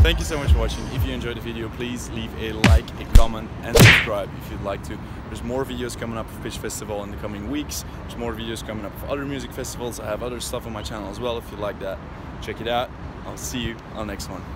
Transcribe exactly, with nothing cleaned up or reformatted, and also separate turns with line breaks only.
Thank you so much for watching. If you enjoyed the video, please leave a like, a comment and subscribe if you'd like to. There's more videos coming up for Pitch Festival in the coming weeks. There's more videos coming up for other music festivals. I have other stuff on my channel as well if you like that. Check it out. I'll see you on the next one.